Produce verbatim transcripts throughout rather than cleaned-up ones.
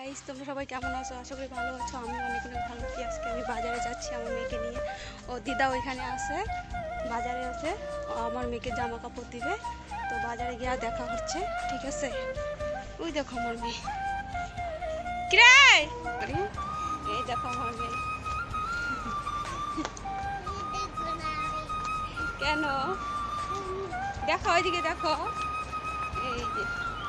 Guys, তোমরা সবাই কেমন আছো? আশা করি ভালো আছো। আমি অনেক অনেক ভালো আছি। আজকে আমি বাজারে যাচ্ছি আমার মেয়েকে নিয়ে। ও দিদা ওইখানে আছে, বাজারে আছে। ও আমার মেয়েকে জামা কাপড় দিবে, তো বাজারে গিয়ে দেখা হচ্ছে, ঠিক আছে? ওই দেখো আমার মেয়ে, কিরে এই দেখো আমার মেয়ে। কেন দেখো, ওইদিকে দেখো, এই যে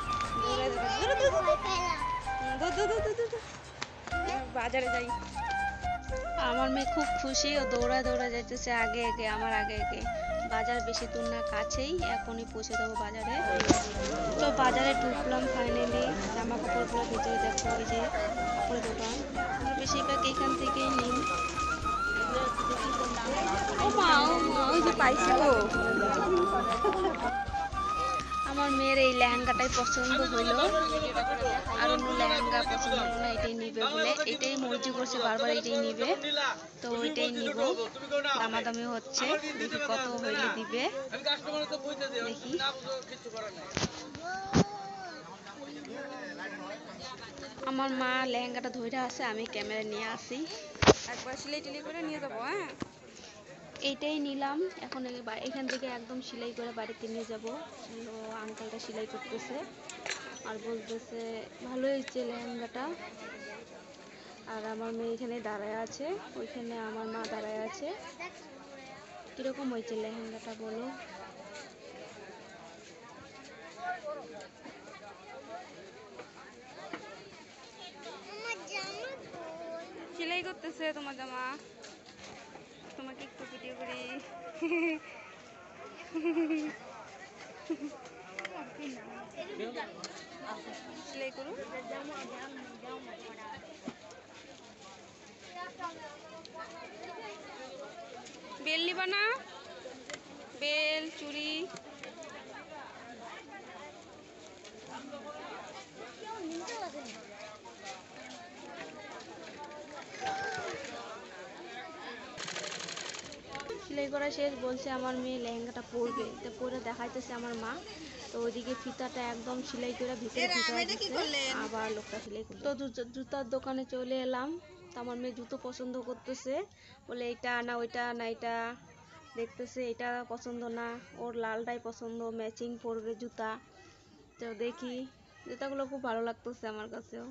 বাজারে যাই। আমার মেয়ে খুব খুশি, ও দৌড়া দৌড়া যাইতেছে আগে আগে, আমার আগে আগে। বাজার বেশি দূর না, কাছেই, এখনই পৌঁছে দেবো বাজারে। তো বাজারে ঢুকলাম ফাইনালি। জামা কাপড়গুলো ভিতরে দেখো, ওই যে কাপড়ের দোকান, আমরা বেশিরভাগ এইখান থেকেই নিই। ও মা, ও মা, ওই যে পাইছি গো। আমার মেয়ের এই লেহেঙ্গাটাই পছন্দ হইলো, আর অন্য লেহেঙ্গা পছন্দ হলো না। এটাই নিবে বলে, এটাই মর্জি করছে বারবার, এটাই নিবে, তো ওইটাই নিব। দামাদামি হচ্ছে, দেখি কত হইলে দিবে, দেখি। আমার মা লেহেঙ্গাটা ধরে আছে, আমি ক্যামেরা নিয়ে আসি, একবার সিলাই টিলাই করে নিয়ে যাবো। হ্যাঁ, এইটাই নিলাম। এখন এখান থেকে একদম সেলাই করে বাড়িতে নিয়ে যাব। ও আঙ্কেলটা সেলাই করতেছে আর বলতেছে ভালো হয়েছে লেহেঙ্গাটা। আর আমার মেয়ে এখানে দাঁড়ায় আছে, ওইখানে আমার মা দাঁড়ায় আছে। কিরকম হয়েছে লেহেঙ্গাটা বলো? সেলাই করতেছে তোমার জামা, তোমাকে একটু ভিডিও করি। সেলাই করুন। বেল নিবা না? বেল, চুড়ি, সেলাই করা শেষ। বলছে আমার মেয়ে লেহেঙ্গাটা পরবে, তো পরে দেখাইতেছে আমার মা। তো ওইদিকে ফিতাটা একদম সেলাই করে ভিতরে ভিতরে দিচ্ছে, আবার লোকটা সেলাই করছে। তো জুতার দোকানে চলে এলাম। তো আমার মেয়ে জুতো পছন্দ করতেছে, বলে এটা না ওইটা না, এটা দেখতেছে, এটা পছন্দ না, ওর লালটাই পছন্দ, ম্যাচিং পরবে জুতা। তো দেখি, জুতাগুলো খুব ভালো লাগতেছে আমার কাছেও।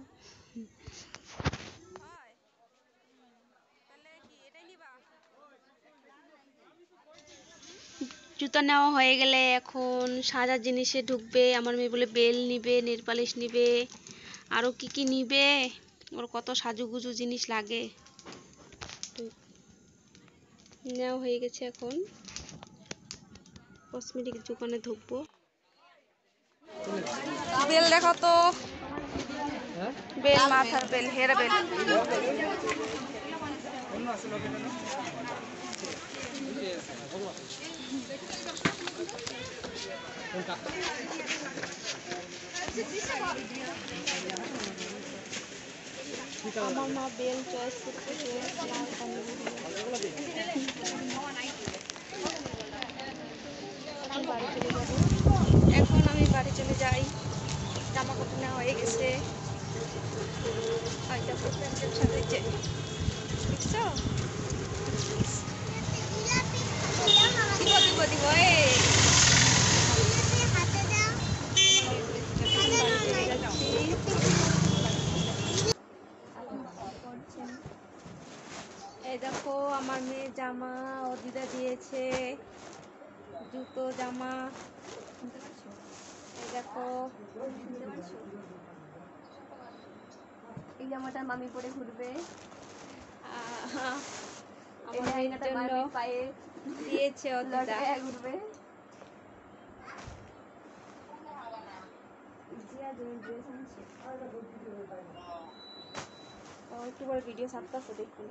জুতা নেওয়া হয়ে গেলে এখন সাজার জিনিসে ঢুকবে। আমার মেয়ে বলে বেল নিবে, নেল পালিশ নিবে, আরও কি কি নিবে, ওর কত সাজুগুজু জিনিস লাগে। নেওয়া হয়ে গেছে, এখন কসমেটিক দোকানে ঢুকবো। বেল দেখো তো, বেল, মাথার বেল, হেয়ার বেল। আমার মা বেল চয়েস করতেছে, বাড়ি চলে যাবো। এখন আমি বাড়ি চলে যাই, জামা কাপড় নেওয়া হয়ে গেছে। সাজাইছে, দেখছো? দিব দিব দিব, এই এই দেখো আমার মেয়ের জামা ও দিদা দিয়েছে, জুতো, জামা। এই দেখো, এই জামাটা মামি পরে ঘুরবে, আমার মেয়ের জন্য পায়ে দিয়েছে, ও দিদা ঘুরবে। একটু করে ভিডিও ছাড়তেছে, দেখুন।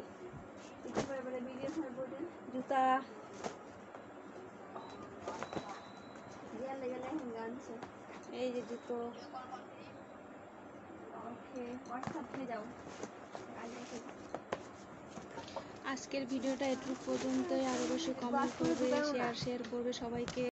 জুতা, এই যে জুতো। আজকের ভিডিওটা এটুকু পর্যন্তই। আর অবশ্যই কমেন্ট করবে, শেয়ার শেয়ার করবে সবাইকে।